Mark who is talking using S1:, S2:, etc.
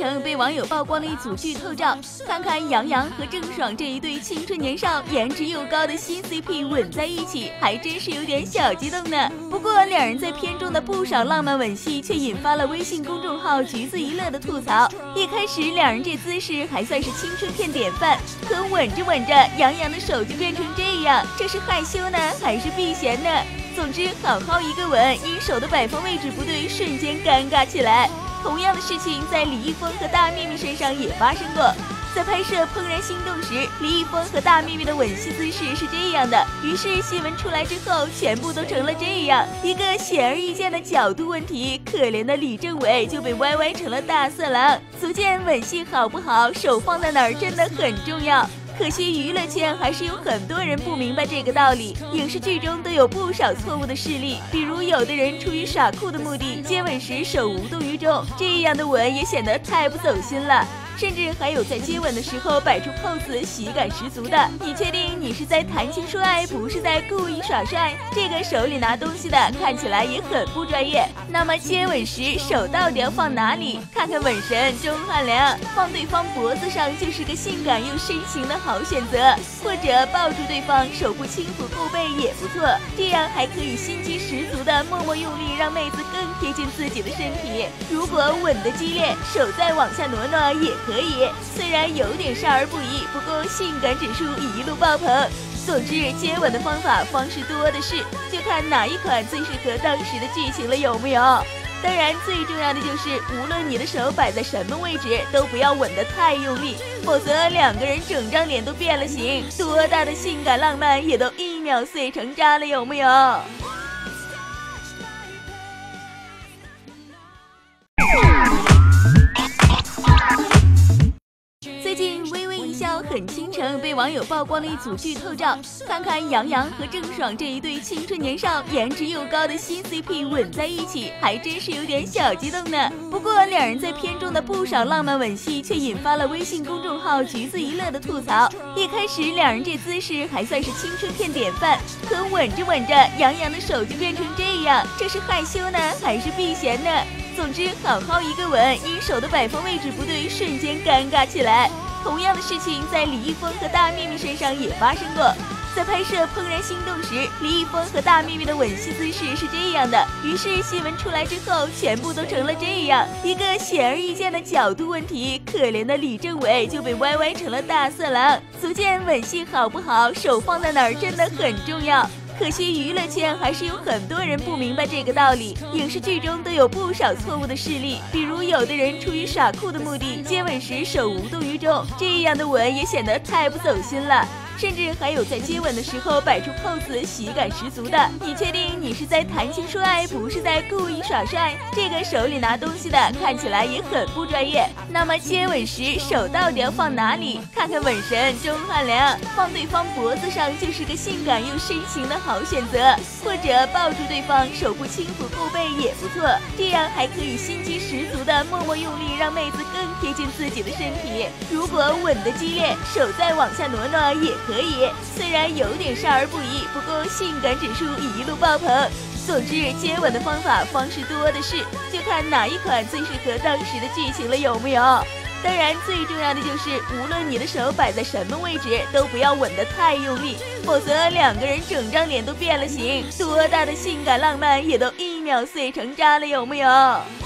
S1: 城被网友曝光了一组剧透照，看看杨洋和郑爽这一对青春年少、颜值又高的新 CP 吻在一起，还真是有点小激动呢。不过两人在片中的不少浪漫吻戏，却引发了微信公众号橘子一乐的吐槽。一开始两人这姿势还算是青春片典范，可吻着吻着，杨洋的手就变成这样，这是害羞呢，还是避嫌呢？总之，好好一个吻，因手的摆放位置不对，瞬间尴尬起来。同样的事情在李易峰和大幂幂身上也发生过。在拍摄《怦然心动》时，李易峰和大幂幂的吻戏姿势是这样的，于是新闻出来之后，全部都成了这样，一个显而易见的角度问题，可怜的李政委就被歪成了大色狼。足见吻戏好不好，手放在哪儿真的很重要。可惜娱乐圈还是有很多人不明白这个道理，影视剧中都有不少错误的事例，比如有的人出于耍酷的目的，接吻时手无动于衷，这样的吻也显得太不走心了。甚至还有在接吻的时候摆出 pose 喜感十足的，你确定你是在谈情说爱，不是在故意耍帅？这个手里拿东西的看起来也很不专业。那么接吻时手到底要放哪里？看看吻神钟汉良，放对方脖子上就是个性感又深情的好选择，或者抱住对方，手部轻抚后背也不错，这样还可以心机十足的默默用力，让妹子更贴近自己的身体。如果吻得激烈，手再往下挪挪也可以，虽然有点少儿不宜，不过性感指数一路爆棚。总之，接吻的方式多的是，就看哪一款最适合当时的剧情了，有没有？当然，最重要的就是，无论你的手摆在什么位置，都不要吻得太用力，否则两个人整张脸都变了形，多大的性感浪漫也都1秒碎成渣了，有没有？最近微微一笑很倾城被网友曝光了一组剧透照，看看杨洋和郑爽这一对青春年少、颜值又高的新 CP 吻在一起，还真是有点小激动呢。不过两人在片中的不少浪漫吻戏，却引发了微信公众号橘子一乐的吐槽。一开始两人这姿势还算是青春片典范，可吻着吻着，杨洋的手就变成这样，这是害羞呢，还是避嫌呢？总之，好好一个吻，因手的摆放位置不对，瞬间尴尬起来。同样的事情在李易峰和大幂幂身上也发生过。在拍摄《怦然心动》时，李易峰和大幂幂的吻戏姿势是这样的，于是新闻出来之后，全部都成了这样，一个显而易见的角度问题，可怜的李政委就被歪成了大色狼。足见吻戏好不好，手放在哪儿真的很重要。可惜娱乐圈还是有很多人不明白这个道理，影视剧中都有不少错误的事例，比如有的人出于耍酷的目的，接吻时手无动于衷，这样的吻也显得太不走心了。甚至还有在接吻的时候摆出 pose 喜感十足的，你确定你是在谈情说爱，不是在故意耍帅？这个手里拿东西的看起来也很不专业。那么接吻时手到底要放哪里？看看吻神钟汉良，放对方脖子上就是个性感又深情的好选择，或者抱住对方，手部轻抚后背也不错，这样还可以心机十足的默默用力，让妹子更贴近自己的身体。如果吻得激烈，手再往下挪挪也可以，虽然有点少儿不宜，不过性感指数一路爆棚。总之，接吻的方式多的是，就看哪一款最适合当时的剧情了，有没有？当然，最重要的就是，无论你的手摆在什么位置，都不要吻得太用力，否则两个人整张脸都变了形，多大的性感浪漫也都1秒碎成渣了，有没有？